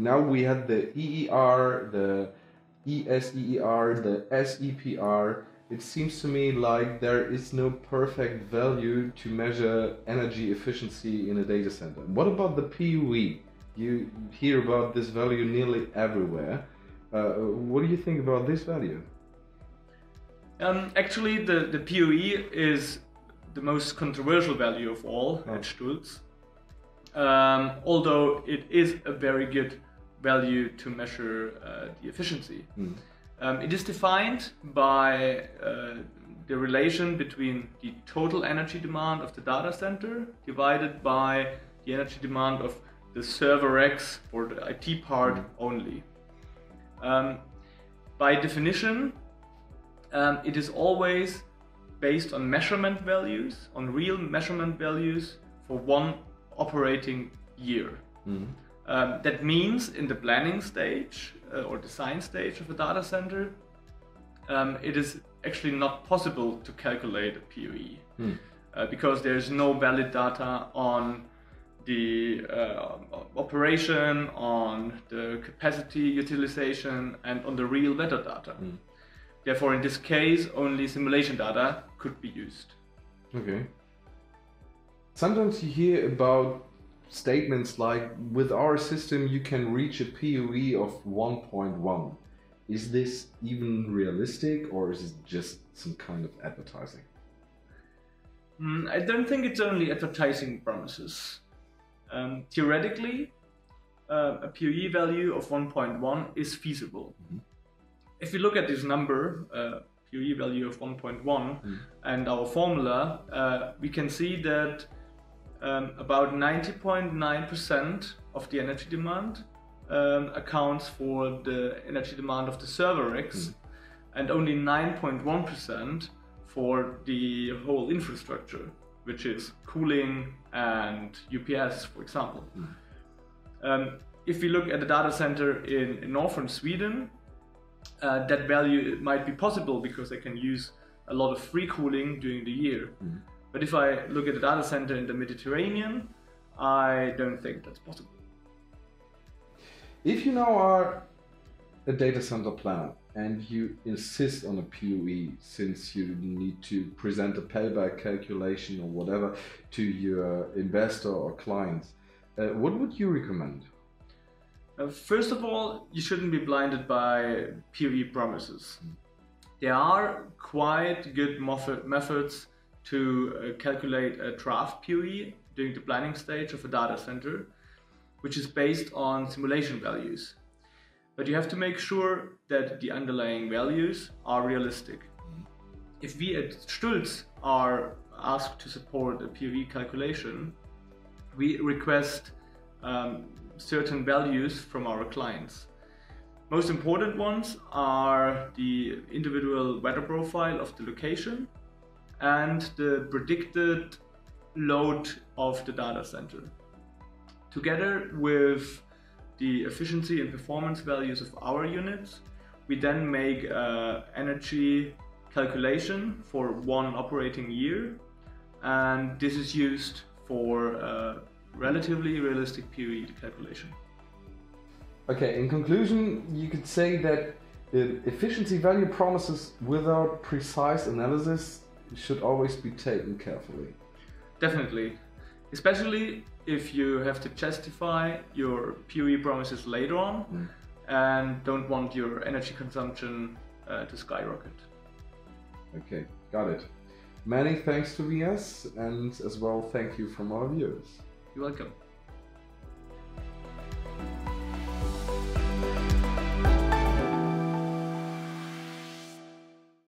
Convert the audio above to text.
now we had the EER, the ESEER, the SEPR. It seems to me like there is no perfect value to measure energy efficiency in a data center. What about the PUE? You hear about this value nearly everywhere. What do you think about this value? Actually, the PUE is the most controversial value of all at Stulz. Although it is a very good value to measure the efficiency. It is defined by the relation between the total energy demand of the data center divided by the energy demand of the server racks for the IT part only. By definition, it is always based on measurement values, on real measurement values for one operating year. That means in the planning stage or design stage of a data center, it is actually not possible to calculate a PUE because there is no valid data on the operation, on the capacity utilization, and on the real weather data. Therefore, in this case, only simulation data could be used. Okay. Sometimes you hear about statements like, with our system you can reach a PUE of 1.1. Is this even realistic, or is it just some kind of advertising? I don't think it's only advertising promises. Theoretically, a PUE value of 1.1 is feasible. If you look at this number, PUE value of 1.1, and our formula, we can see that about 90.9% of the energy demand accounts for the energy demand of the server racks, and only 9.1% for the whole infrastructure, which is cooling and UPS, for example. If we look at the data center in northern Sweden, that value might be possible because they can use a lot of free cooling during the year. But if I look at the data center in the Mediterranean, I don't think that's possible. If you now are a data center planner and you insist on a PUE, since you need to present a payback calculation or whatever to your investor or clients, what would you recommend? First of all, you shouldn't be blinded by PUE promises. There are quite good methods to calculate a draft PUE during the planning stage of a data center, which is based on simulation values. But you have to make sure that the underlying values are realistic. If we at Stulz are asked to support a PUE calculation, we request certain values from our clients. Most important ones are the individual weather profile of the location and the predicted load of the data center. Together with the efficiency and performance values of our units, we then make an energy calculation for one operating year, and this is used for a relatively realistic PUE calculation. Okay, in conclusion, you could say that the efficiency value promises without precise analysis should always be taken carefully. Definitely, especially if you have to justify your PUE promises later on and don't want your energy consumption to skyrocket. Okay, got it. Many thanks to Tobias, and as well thank you from our viewers. You're welcome.